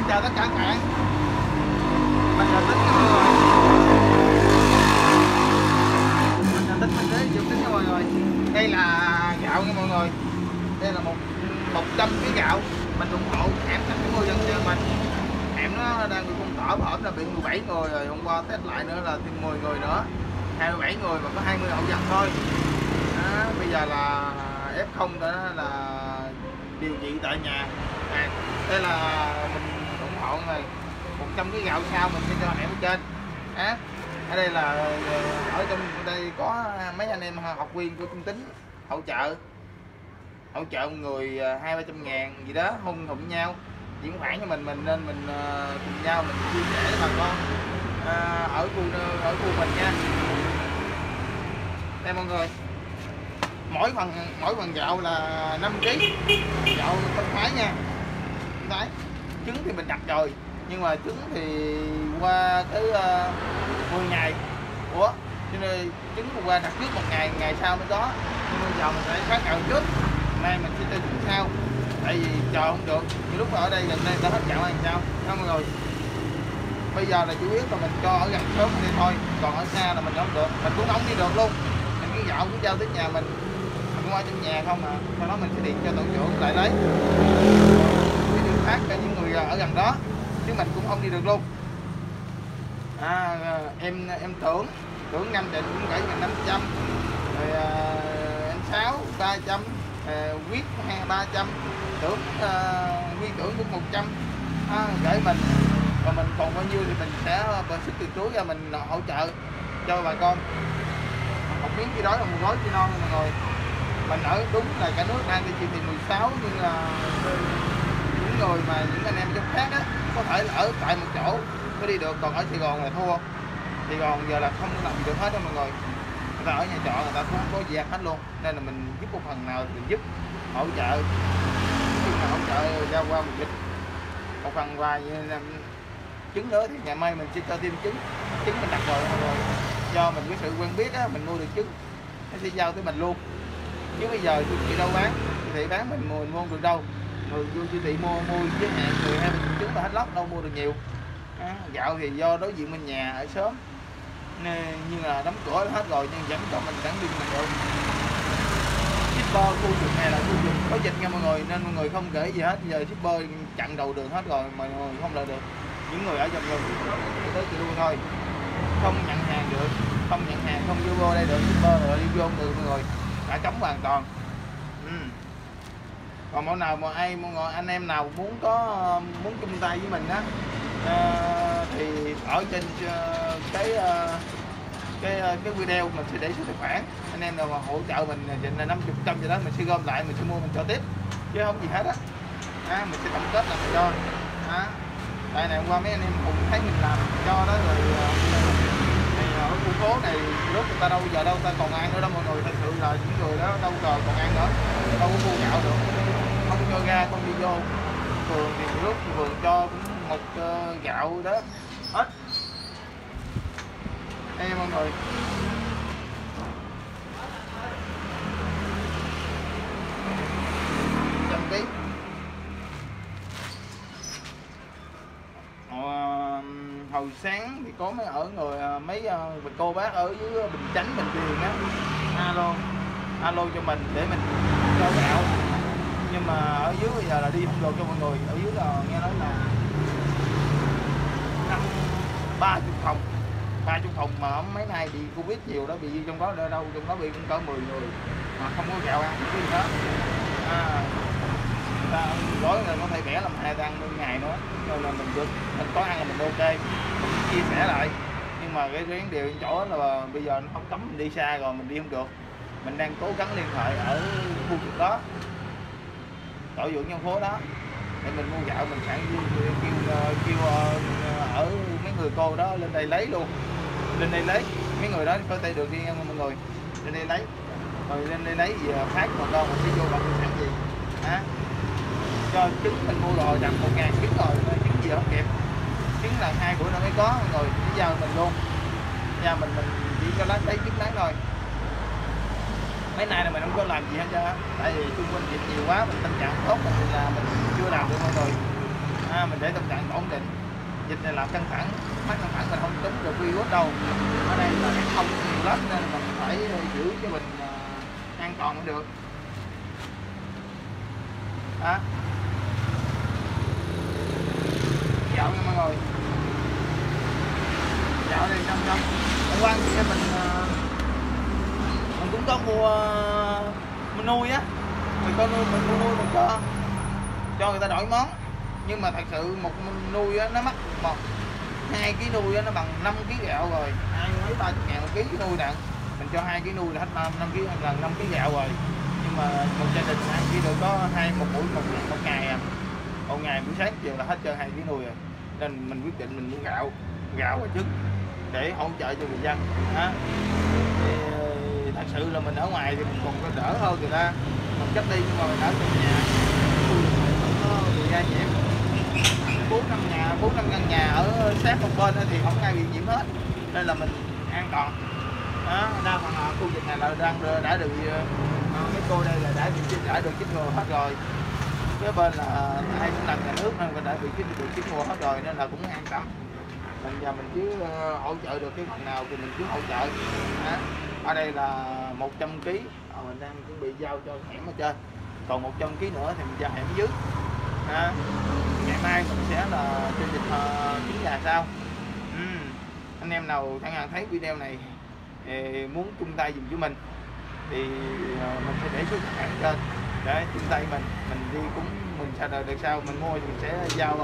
chào tất cả các bạn. Mình là Tính nha mọi người. Mình là Tính, mình đến chịu Tính nha mọi người. Đây là gạo nha mọi người. Đây là 100 kg gạo. Mình ủng hộ hẻm 50 dân cho mình. Hẻm nó đang bị phong tỏa, hổm là bị 17 người rồi, hôm qua test lại nữa là thêm 10 người nữa. 27 người mà có 20 hộ dân thôi. Đó, bây giờ là F0 đó là điều trị tại nhà. Đây là mình ủng hộ này 100 cái gạo sao mình sẽ cho hẻm trên. Ở đây là ở trong đây có mấy anh em học viên của Trung Tính hỗ trợ người 200-300 ngàn gì đó hung hụm nhau chuyển khoản cho mình nên mình cùng nhau mình chia sẻ với bà con ở khu mình nha. Đây mọi người, mỗi phần gạo là 5 kg gạo không thái nha, không thái. Trứng thì mình đặt rồi nhưng mà trứng thì qua tới 10 ngày cho nên trứng qua đặt trước một ngày sau mới có, nhưng bây giờ mình phải phát gạo trước, nay mình sẽ cho trứng sau, tại vì chờ không được. Như lúc ở đây gần đây đã hết gạo ăn sao đó mọi người. Bây giờ là chủ yếu là mình cho ở gần sớm đi thôi, còn ở xa là mình không được, mình cũng không đi được luôn. Mình cái gạo cũng giao tới nhà mình qua trong nhà không à, sau đó mình sẽ điện cho tổ trưởng lại lấy để được phát cho những người ở gần đó, chứ mình cũng không đi được luôn. Em tưởng 5 Trịnh cũng gửi mình 500, rồi em 6 300, quyết 300, tưởng Huy tưởng cũng 100 gửi mình, và mình còn bao nhiêu thì mình sẽ bơm sức tiền túi ra mình hỗ trợ cho bà con. Một miếng khi đói là một gói khi non mọi người. Mình ở đúng là cả nước đang đi chỉ thị 16, nhưng là những người mà những anh em trong khác á có thể là ở tại một chỗ có đi được, còn ở Sài Gòn là thua. Sài Gòn giờ là không làm gì được hết đó mọi người. Người ta ở nhà trọ người ta cũng không có gì ăn hết luôn, nên là mình giúp một phần nào thì mình giúp hỗ trợ, hỗ trợ ra qua một dịch một phần vài trứng nữa thì ngày mai mình sẽ cho thêm trứng mình đặt rồi mọi người. Do mình có sự quen biết á, mình mua được trứng nó sẽ giao tới mình luôn, chứ bây giờ siêu thị đâu bán, siêu thị bán mình mua được đâu, người vô siêu thị mua với hạn 12 trứng là hết lót, đâu mua được nhiều. Gạo thì do đối diện bên nhà ở sớm nên nhưng là đóng cửa hết rồi, nhưng vẫn cho mình đáng đi mình được. Shipper khu vực này là khu vực có dịch nha mọi người, nên mọi người không kể gì hết. Giờ shipper chặn đầu đường hết rồi, mọi người không lợi được. Những người ở dòng đường tới chị luôn thôi, không nhận hàng được, không nhận hàng, không vô đây được. Shipper rồi đi vô được mọi người, đã cấm hoàn toàn. Còn mỗi nào mà anh em nào muốn chung tay với mình á, thì ở trên cái video mình sẽ để số tài khoản. Anh em nào mà hỗ trợ mình là 50 trăm gì đó mình sẽ gom lại, mình sẽ mua mình cho tiếp, chứ không gì hết á. Mình sẽ tổng kết là mình cho. Tại này hôm qua mấy anh em cùng thấy mình làm cho đó rồi. Ở khu phố này lúc người ta đâu ta còn ăn nữa đâu mọi người. Thật sự là những người đó đâu còn ăn nữa, đâu có mua gạo được, không cho ra không đi vô phường thì lúc phường cho cũng một gạo đó hết. Đây mọi người, trăm ký. Hồi sáng thì có mấy cô bác ở dưới Bình Chánh, Bình Điền á, alo cho mình để mình cho gạo, nhưng mà ở dưới bây giờ là đi không được cho mọi người. Ở dưới là nghe nói là 30 phòng mà mấy nay bị Covid nhiều đó, bị trong đó đâu trong đó bị cũng cỡ 10 người mà không có gạo ăn cái gì đó. Ta gói là có thể bẻ làm 2 ăn mỗi ngày nữa, nên là mình có ăn là mình ok, mình chia sẻ lại. Nhưng mà cái điều chỗ là bây giờ nó không cấm mình đi xa rồi, mình đi không được. Mình đang cố gắng liên hệ ở khu vực đó, tổ dưỡng nhân phố đó để mình mua gạo, mình sẵn kêu ở mấy người cô đó lên đây lấy luôn, lên đây lấy. Mấy người đó có tay được đi mọi người, lên đây lấy, rồi lên đây lấy gì phát mà con mình sẽ vô bằng sẵn gì cho trứng mình mua rồi, đặt 1.000 trứng rồi, trứng gì không kịp, trứng là 2 bữa nữa mới có mọi người, chỉ giao mình luôn, nhà mình chỉ cho lấy trứng bán thôi. Mấy nay là mình không có làm gì hết trơn á, tại vì xung quanh dịch nhiều quá, mình tình trạng tốt mình là mình chưa làm được mọi người. mình để tâm trạng ổn định. Dịch này làm căng thẳng, mắt căng thẳng mình không tính được virus đâu. Ở đây là không nhiều lắm nên mình phải giữ cho mình an toàn mới được. Đó. Dạo nha mọi người. Dạo đây trong quan thì mình cũng có mua mình nuôi á, mình có nuôi mình cho người ta đổi món, nhưng mà thật sự một nuôi á nó mắc 2 kg nuôi á nó bằng 5 kg gạo rồi, 20-30 ngàn một ký nuôi nè, mình cho 2 kg nuôi là hết 5 kg gần 5 kg gạo rồi, nhưng mà một gia đình ăn chỉ được có một buổi một ngày à, một ngày buổi sáng chiều là hết trơn 2 kg nuôi rồi, nên mình quyết định mình mua gạo và trứng để hỗ trợ cho người dân. Đó. Thì thật sự là mình ở ngoài thì mình còn có đỡ hơn người ta, mình cách đi nhưng mà mình ở trong nhà người ra nhiễm 4-5 căn nhà ở sát một bên thì không ai bị nhiễm hết, nên là mình an toàn. Đó, đa phần khu vực này là đã được mấy cô đây là đã được chích ngừa hết rồi, cái bên là ai cũng làm nhà nước nên đã bị chích ngừa hết rồi nên là cũng an tâm. Mình giờ mình cứ hỗ trợ được cái phần nào thì mình cứ hỗ trợ. Đó. Ở đây là 100 kg mình đang chuẩn bị giao cho hẻm ở trên, còn 100 kg nữa thì mình giao hẻm dưới. Đó. Ngày mai mình sẽ là trên dịch trứng gà sau. Anh em nào chẳng hạn thấy video này thì muốn chung tay dùm cho mình thì mình sẽ để số tài khoản trên để chung tay mình đi cũng mình sẽ đợi được sau mình mua thì mình sẽ giao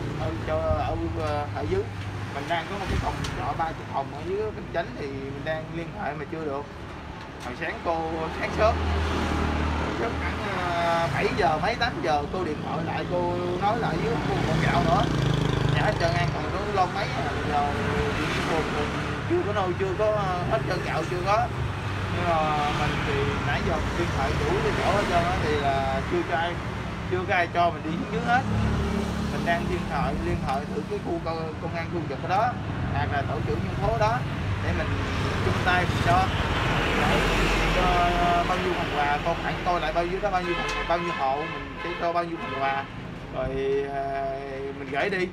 ở dưới. Mình đang có một cái phòng trọ 30 phòng ở dưới Bình Chánh thì mình đang liên hệ mà chưa được. Hồi sáng cô sáng sớm khoảng 7 giờ mấy 8 giờ cô điện thoại lại, cô nói lại với cô còn gạo nữa nhà hết trơn ăn còn nó lon mấy giờ chưa có nôi, chưa có hết trơn gạo chưa có, nhưng mà mình thì nãy giờ điện thoại đủ cái chỗ hết trơn thì là chưa có ai cho mình đi xuống dưới hết. Mình đang liên hệ thử cái khu công an khu vực đó hoặc là tổ trưởng nhân phố đó để mình chung tay mình cho bao nhiêu phần quà, con hãy coi lại bao nhiêu hộ mình sẽ cho bao nhiêu phần quà rồi mình gửi đi.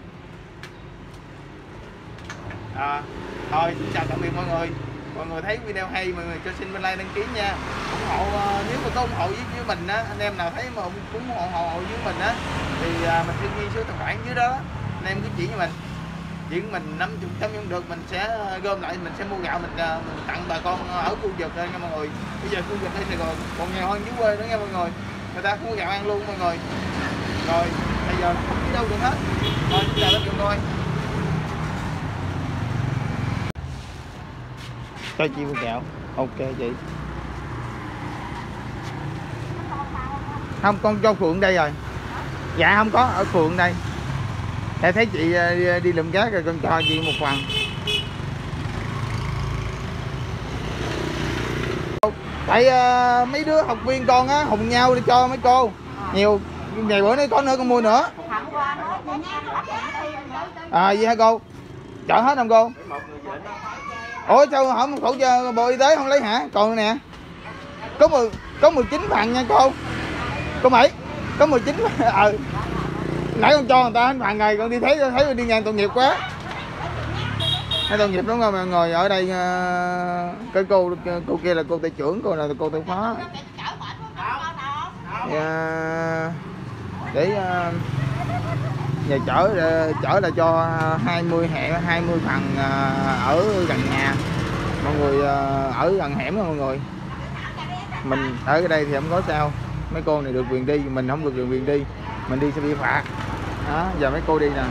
Thôi xin chào tạm biệt mọi người thấy video hay mọi người cho xin like đăng ký nha, ủng hộ nếu mà có ủng hộ với mình á, anh em nào thấy mà cũng ủng hộ với mình á thì mình sẽ ghi số tài khoản dưới đó, anh em cứ chỉ cho mình mình 50 cũng được, mình sẽ gom lại mình sẽ mua gạo mình tặng bà con ở khu vực nha mọi người. Bây giờ khu vực đây Sài Gòn còn nghèo hơn dưới quê nữa nha mọi người ta không có gạo ăn luôn mọi người. Rồi bây giờ không đi đâu được hết. Thôi chào tạm biệt thôi. Cho chị mua gạo. Ok chị. Không, con cho Phượng đây rồi. Dạ không có, ở Phượng đây. Để thấy chị đi lượm gác rồi con cho chị một phần. Tại mấy đứa học viên con á hùng nhau đi cho mấy cô. Nhiều ngày bữa nay có nữa con mua nữa. Vậy hả cô? Chở hết không cô? Ủa sao không khẩu trang Bộ Y tế không lấy hả? Còn nè. Có 19 phần nha cô. Cô Mỹ, có 19 nãy con cho người ta hết phần này, con đi thấy đi ngang tội nghiệp quá. Thấy tội nghiệp đúng không mọi người? Ở đây cái cô kia là cô tay trưởng, cô là cô tay phó. Để nhà chở là cho 20 phần ở gần nhà. Mọi người ở gần hẻm đó mọi người. Mình ở cái đây thì không có sao. Mấy cô này được quyền đi, mình không được quyền đi. Mình đi sẽ bị phạt. Đó, giờ mấy cô đi nè.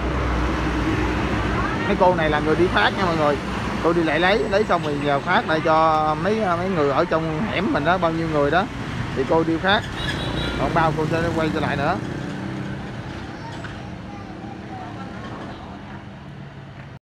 Mấy cô này là người đi phát nha mọi người. Cô đi lại lấy xong rồi giờ phát lại cho mấy người ở trong hẻm mình đó, bao nhiêu người đó thì cô đi phát. Còn bao cô sẽ quay trở lại nữa.